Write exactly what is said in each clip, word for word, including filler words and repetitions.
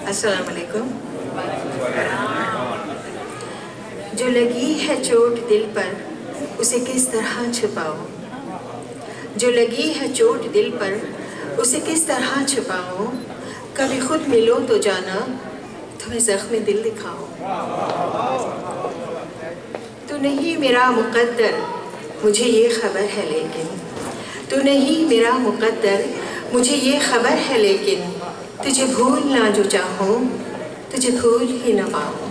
अस्सलाम वालेकुम। जो लगी है चोट दिल पर उसे किस तरह छुपाओ, जो लगी है चोट दिल पर उसे किस तरह छुपाओ। कभी खुद मिलो तो जाना तुम्हें ज़ख्म दिल दिखाओ। तू नहीं मेरा मुक़द्दर मुझे ये खबर है लेकिन, तू नहीं मेरा मुक़द्दर मुझे ये खबर है लेकिन, तुझे भूलना जो चाहूँ तुझे भूल ही न पाऊँ।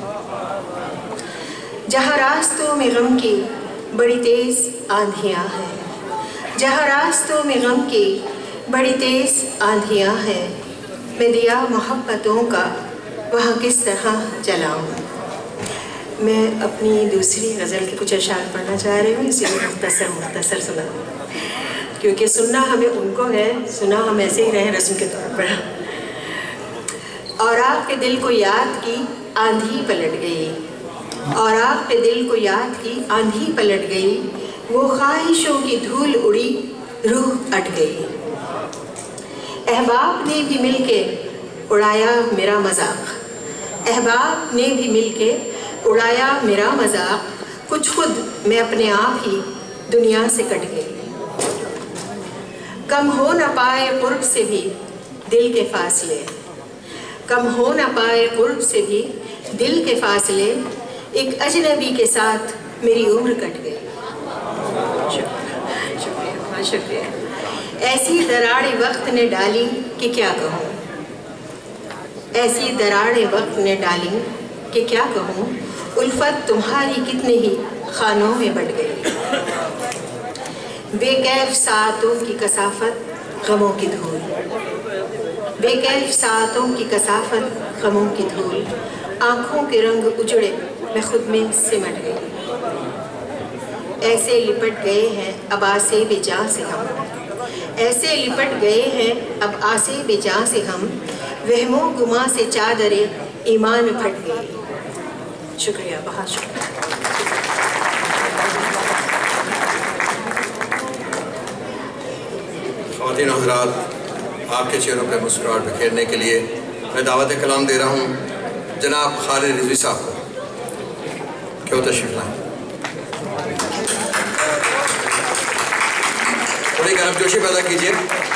जहाँ रास्तों में गम की बड़ी तेज़ आंधियाँ हैं, जहाँ रास्तों में गम की बड़ी तेज़ आंधियाँ हैं, मैं दिया मोहब्बतों का वहाँ किस तरह जलाऊँ। मैं अपनी दूसरी गज़ल के कुछ अशार पढ़ना चाह रही हूँ, इसीलिए मुख्तसर मुख्तसर सुना, क्योंकि सुनना हमें उनको है, सुना हम ऐसे ही रहे रस्म के तौर पर। और आपके दिल को याद की आंधी पलट गई, और आपके दिल को याद की आंधी पलट गई, वो ख्वाहिशों की धूल उड़ी रूह अट गई। अहबाब ने भी मिलके उड़ाया मेरा मजाक, अहबाब ने भी मिलके उड़ाया मेरा मजाक, कुछ खुद मैं अपने आप ही दुनिया से कट गई। कम हो न पाए कुर्ब से भी दिल के फासले, कम हो न पाए कुर्ब से भी दिल के फासले, एक अजनबी के साथ मेरी उम्र कट गई। शुक्रिया शुक्रिया। ऐसी दरारें वक्त ने डाली कि क्या कहूँ, ऐसी दरारें वक्त ने डाली कि क्या कहूँ, उल्फत तुम्हारी कितने ही खानों में बढ़ गई। बेकैफ सातों की कसाफत गमों की धूल, बेकैफ सातों की कसाफत गमों की धूल, आँखों के रंग उजड़े मैं खुद में सिमट गई। ऐसे लिपट गए हैं अब आसे बेजां से हम, ऐसे लिपट गए हैं अब आसे बेजां से हम, वहमों गुमा से चादरे ईमान में फट गई। शुक्रिया, बहुत शुक्रिया। ख़वातीन हज़रात, आपके चेहरों पर मुस्कुराहट बिखेरने के लिए मैं दावत कलाम दे रहा हूँ जनाब खालिद रिजवी साहब को, क्यों तशरीफ लाएं। थोड़ी गर्मजोशी पैदा कीजिए।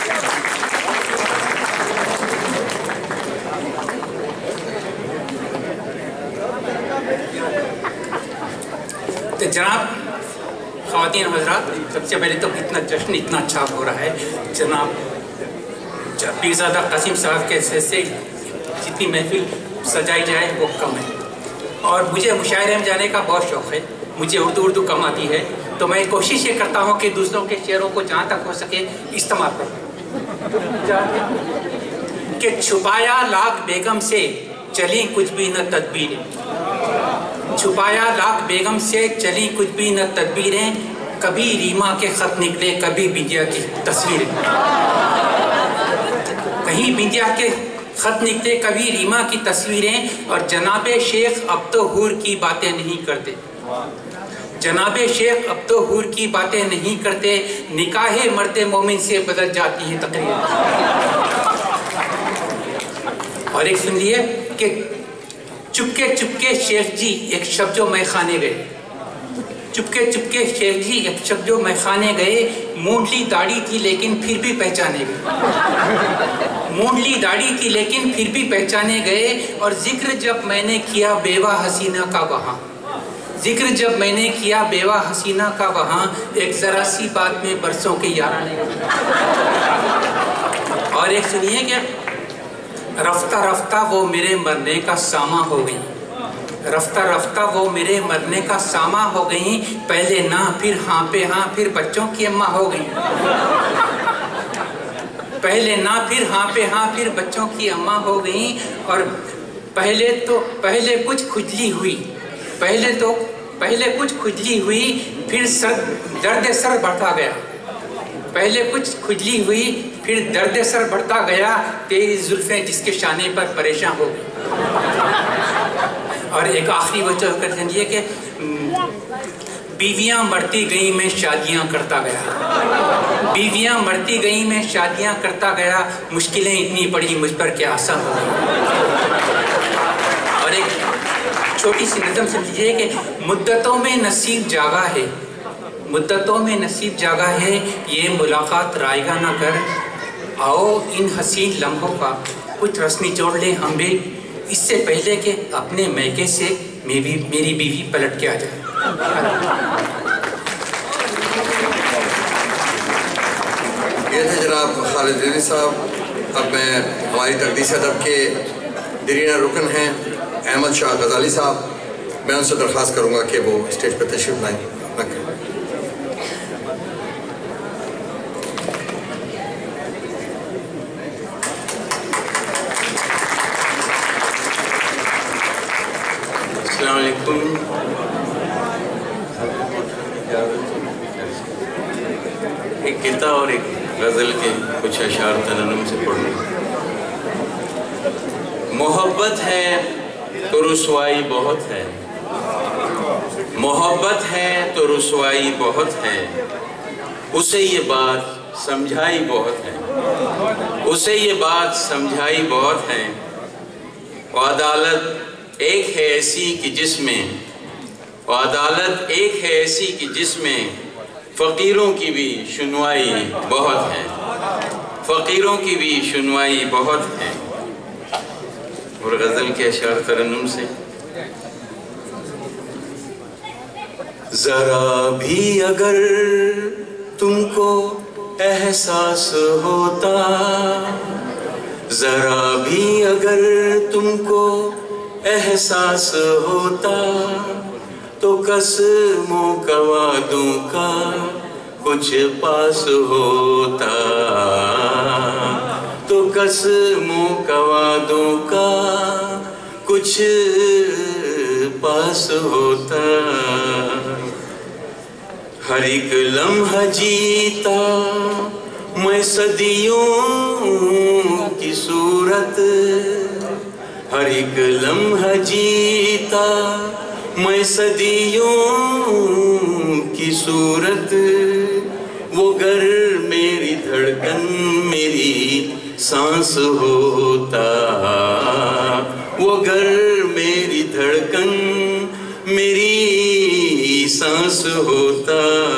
तो जनाब ख़वातीन हज़रात, सबसे पहले तो इतना जश्न इतना अच्छा हो रहा है। जनाब पीरज़ादा कासिम साहब के से जितनी महफिल सजाई जाए वो कम है, और मुझे मुशायरे में जाने का बहुत शौक़ है। मुझे उर्दू उर्दू कम आती है, तो मैं कोशिश ये करता हूँ कि दूसरों के शेरों को जहाँ तक हो सके इस्तेमाल करूँ। कि छुपाया लाख बेगम से चली कुछ भी न तदबीरें, छुपाया लाख बेगम से चली कुछ भी न तदबीरें, कभी रीमा के ख़त निकले कभी बिंदिया की तस्वीरें, कहीं बिंदिया के ख़त निकले कभी रीमा की तस्वीरें। और जनाबे शेख अब तो हूर की बातें नहीं करते, जनाबे शेख अब तो हूर की बातें नहीं करते, निकाहे मर्दे मोमिन से बदल जाती है तकरीरें। और एक सुन लिए कि चुपके चुपके शेख जी एक शब्द जो मैं खाने गए, चुपके चुपके शेख जी एक शब्द जो मैं खाने गए, मूंढली दाढ़ी थी लेकिन फिर भी पहचाने गए, मूंढली दाढ़ी थी लेकिन फिर भी पहचाने गए। और जिक्र जब मैंने किया बेवा हसीना का वहाँ, जिक्र जब मैंने किया बेवा हसीना का वहाँ, एक ज़रा सी बात में बरसों के याराने गए। और एक सुनिए कि रफ्ता रफ्ता वो मेरे मरने का सामा हो गई, रफ्ता रफ्ता वो मेरे मरने का सामा हो गई, पहले ना फिर हाँ पे हाँ फिर बच्चों की अम्मा हो गई, पहले ना फिर हाँ पे हाँ फिर बच्चों की अम्मा हो गई। और पहले तो पहले कुछ खुजली हुई, पहले तो पहले कुछ खुजली हुई फिर सर दर्द सर बढ़ता गया, पहले कुछ खुजली हुई फिर दर्द सर बढ़ता गया, तेरी जुल्फें जिसके शाने पर परेशान हो गई। और एक आखिरी वजह कर समझिए कि बीवियां मरती गई मैं शादियां करता गया, बीवियां मरती गई मैं शादियां करता गया, मुश्किलें इतनी पड़ी मुझ पर क्या आसान हो गई। और एक छोटी सी नज़म समझिए कि मुद्दतों में नसीब जागा है, मुद्दतों में नसीब जागा है, ये मुलाकात रायगा ना कर, आओ इन हसीन लम्हों का कुछ रस निचोड़ ले हम भी, इससे पहले कि अपने मैके से मेरी मेरी बीवी पलट के आ जाए। ये थे जनाब खालिद रिजवी साहब। अब मैं हमारी तकदीस अदब के दरीना रुकन हैं अहमद शाह गजाली साहब, मैं उनसे दरख्वास्त करूँगा कि वो स्टेज पर तशरीफ लाएँ। अस्सलाम वालेकुम। एक गीता और एक गज़ल के कुछ अशार तरन्नुम से पढ़ूँ। मोहब्बत है तो रुसवाई बहुत है, मोहब्बत है तो रुसवाई बहुत है, उसे ये बात समझाई बहुत है, उसे ये बात समझाई बहुत है। और अदालत एक है ऐसी कि जिसमें, और अदालत एक है ऐसी कि जिसमें फ़कीरों की भी सुनवाई बहुत है, फ़कीरों की भी सुनवाई बहुत है। और गज़ल के अशार तरन्नुम से, ज़रा भी अगर तुमको एहसास होता, ज़रा भी अगर तुमको एहसास होता, तो कसमों का वादों का कुछ पास होता, तो कसमों का वादों का कुछ पास होता। हर एक लम्हा जीता मैं सदियों की सूरत, हर एक लम्हा जीता मैं सदियों की सूरत, वो गर मेरी धड़कन मेरी सांस होता, वो गर मेरी धड़कन मेरी सांस होता।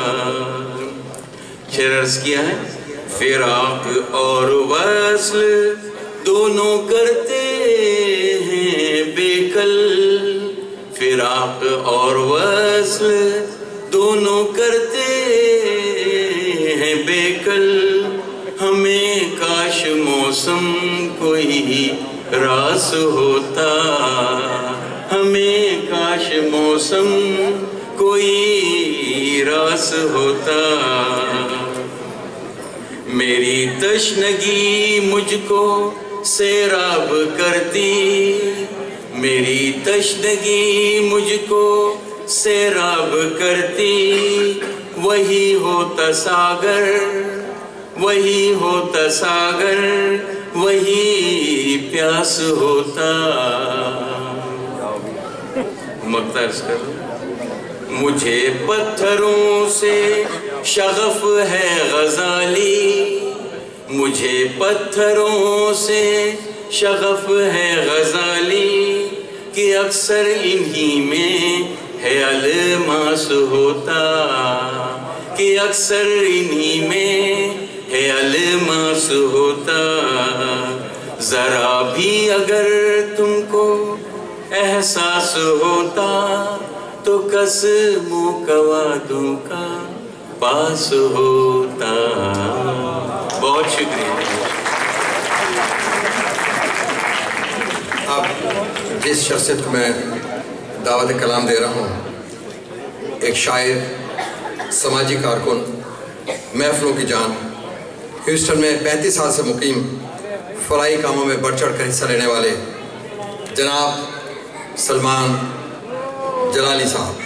शेर अर्ज़ किया है, फिराक और वस्ल दोनों करते हैं बेकल, फिराक और वस्ल दोनों करते हैं बेकल, हमें काश मौसम कोई रास होता, हमें काश मौसम कोई रास होता। मेरी तशनगी मुझको सैराब करती, मेरी तशनगी मुझको सैराब करती, वही होता सागर, वही होता सागर, वही प्यास होता। मक्तर्स करो, मुझे पत्थरों से शगफ है गजाली, मुझे पत्थरों से शगफ है गजाली, कि अक्सर इन्हीं में है अलमास होता, कि अक्सर इन्हीं में है अलमास होता। जरा भी अगर तुमको एहसास होता, तो कसमों का वादों का पास होता। बहुत शुक्रिया। अब जिस शख्सियत को मैं दावत कलाम दे रहा हूँ, एक शायर, समाजी कारकुन, महफिलों की जान, ह्यूस्टन में पैंतीस साल से मुकीम, फलाही कामों में बढ़ चढ़ कर हिस्सा लेने वाले जनाब सलमान जलाली साहब।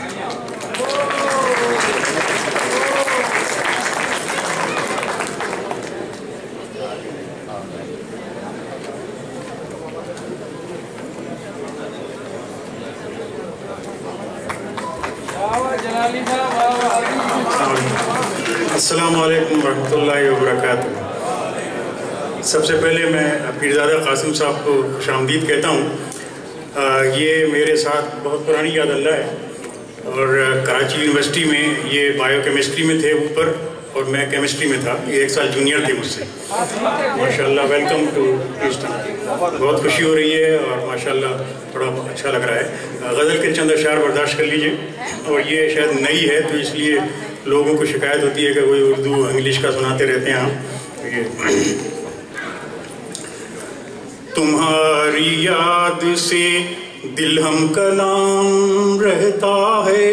जलाली अस्सलामु अलैकुम वरहमतुल्लाहि वबरकातुहू। सबसे पहले मैं पीरज़ादा कासिम साहब को खुशामदीद कहता हूँ। ये मेरे साथ बहुत पुरानी याद अल्लाह है और कराची यूनिवर्सिटी में ये बायोकेमिस्ट्री में थे ऊपर और मैं केमिस्ट्री में था। ये एक साल जूनियर थे मुझसे। माशाल्लाह, वेलकम टू ह्यूस्टन। बहुत खुशी हो रही है और माशाल्लाह थोड़ा अच्छा लग रहा है। गज़ल के चंद अशार बर्दाश्त कर लीजिए। और ये शायद नई है तो इसलिए लोगों को शिकायत होती है कि कोई उर्दू इंग्लिश का सुनाते रहते हैं आप। ये तुम्हारी याद से दिल हम कलाम रहता है,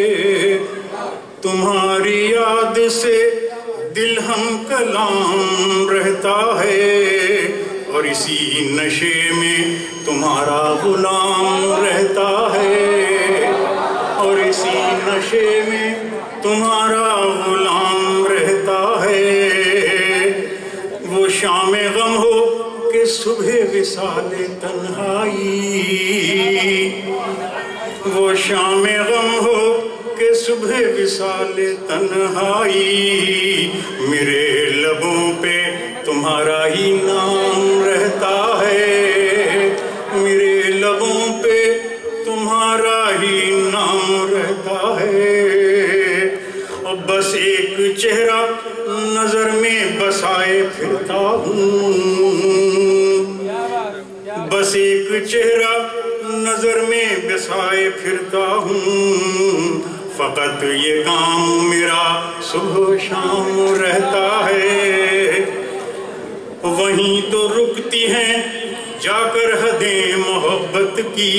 तुम्हारी याद से दिल हम कलाम रहता है, और इसी नशे में तुम्हारा गुलाम रहता है, और इसी नशे में तुम्हारा गुलाम रहता है। वो शाम गम हो कि सुबह विसाले तन्हाई, वो शाम गम हो कि सुबह विसाले तन्हाई, मेरे लबों पे तुम्हारा ही नाम रहता है, मेरे लबों पे तुम्हारा ही नाम रहता है। और बस एक चेहरा नजर में बसाए फिरता हूँ, बस एक चेहरा नजर में बसाए फिरता हूँ, फकत ये काम मेरा सुबह शाम रहता है। वहीं तो रुकती हैं जाकर हदें मोहब्बत की,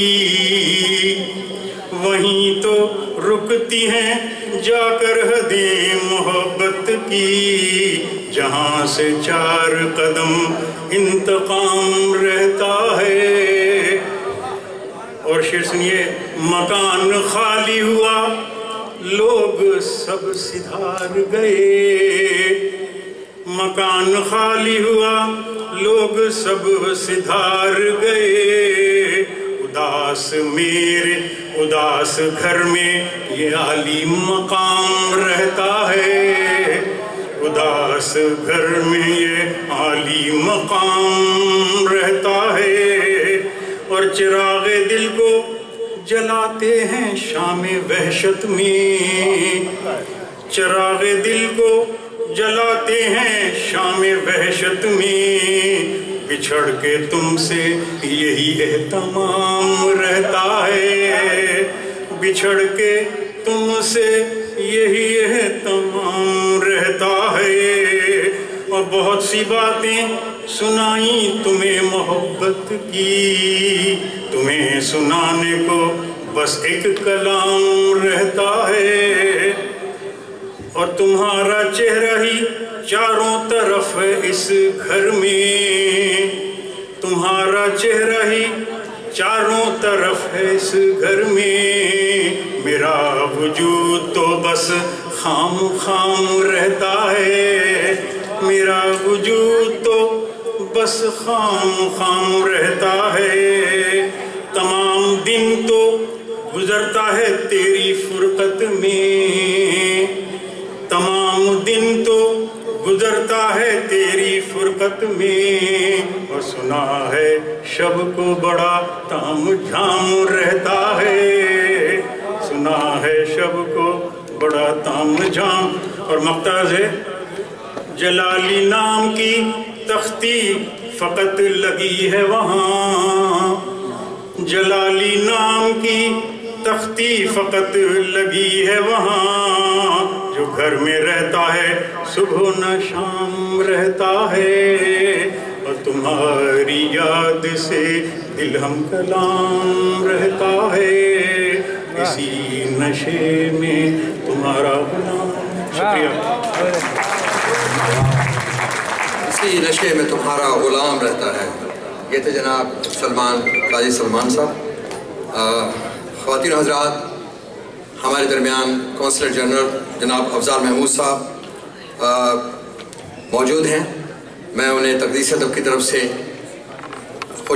वहीं तो रुकती हैं जाकर हदें मोहब्बत की, जहाँ से चार कदम इंतकाम रहता है। और शेर सुनिए, मकान खाली हुआ लोग सब सिधार गए, मकान खाली हुआ लोग सब सिधार गए, उदास मेरे उदास घर में ये आली मकाम रहता है, उदास घर में ये आली मकाम रहता है। और चिरागे दिल को जलाते हैं शामे वहशत में, चिरागे दिल को जलाते हैं शामे वहशत में, बिछड़ के तुमसे यही एहतमाम रहता है, बिछड़ के तुमसे यही एहतमाम रहता है। और बहुत सी बातें सुनाई तुम्हें मोहब्बत की, तुम्हें सुनाने को बस एक कलाम रहता है, और तुम्हारा चेहरा ही चारों तरफ है इस घर में, तुम्हारा चेहरा ही चारों तरफ है इस घर में, मेरा वजूद तो बस खाम खाम रहता है, मेरा वजूद तो बस खाम खाम रहता है। तमाम दिन तो गुजरता है तेरी फुरकत में, तमाम दिन तो गुजरता है तेरी फुरकत में, और सुना है शब को बड़ा ताम झाम रहता है, सुना है शब को बड़ा ताम झाम। और मक्ताज है, जलाली नाम की तख्ती फकत लगी है वहाँ, जलाली नाम की तख्ती फकत लगी है वहाँ, जो घर में रहता है सुबह न शाम रहता है, और तुम्हारी याद से दिल हम कलाम रहता है, इसी नशे में तुम्हारा गुलाम। शुक्रिया। इसी नशे में तुम्हारा गुलाम रहता है। ये थे जनाब सलमान काजी सलमान साहब। ख़वातीन हज़रात, हमारे दरमियान कौंसलर जनरल जनाब अफजाल महमूद साहब मौजूद हैं। मैं उन्हें तक़दीस अदब की तरफ से